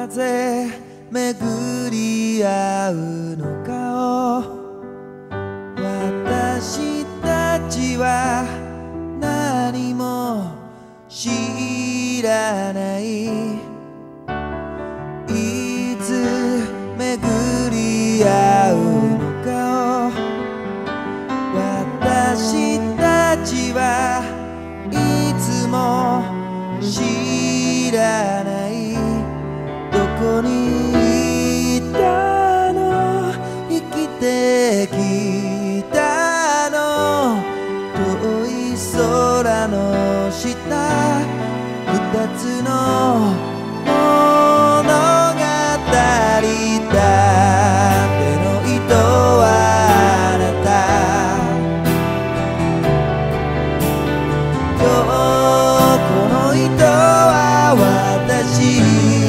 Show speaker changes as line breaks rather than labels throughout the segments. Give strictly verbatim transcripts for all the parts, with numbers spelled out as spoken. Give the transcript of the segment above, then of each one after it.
ぜ巡り合うのかを私たちは何も知らない。いつ巡り合うのかを私たちはいつも知らない。どこにいたの、生きてきたの、遠い空の下、二つの物語だ。手の糸はあなた、今日この糸は私、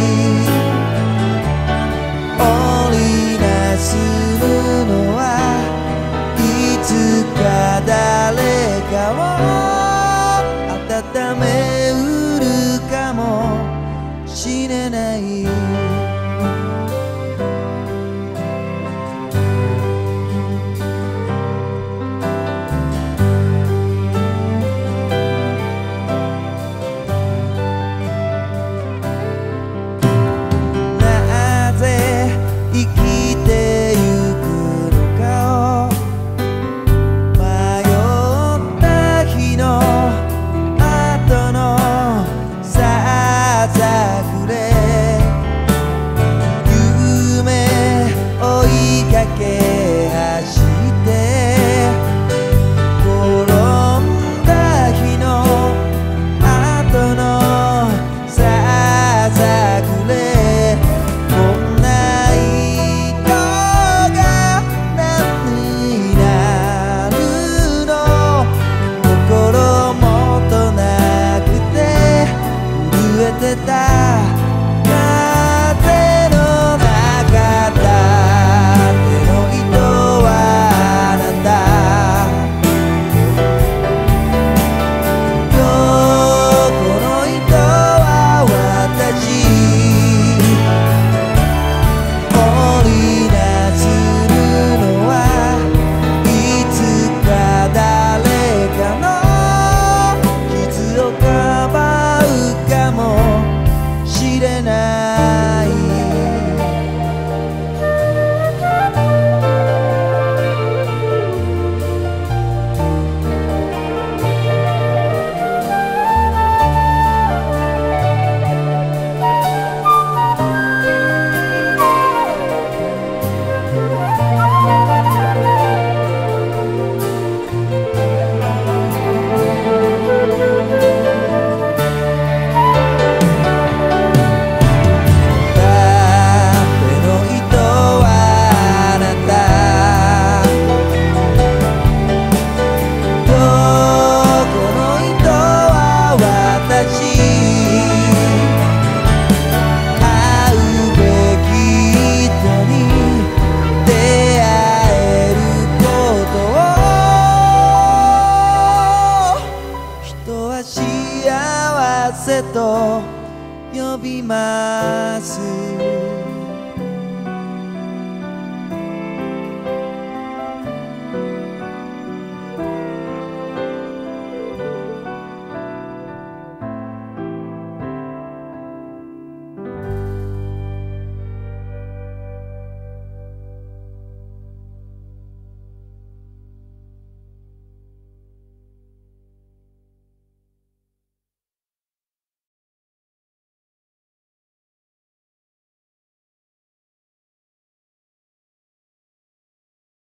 織りなす布はいつか誰かを温めうるかもしれない。なぜ生きてゆくのかを迷った日の後のささくれ、夢追いかけ走って転んだ日の後のささくれ、こんな糸が何になるの、心もとなくて震えてた風の中だ。手の糸はあなた、今日この糸は私、織りなす布はいつか誰かの傷をかばうかもしれない。幸せと呼びます。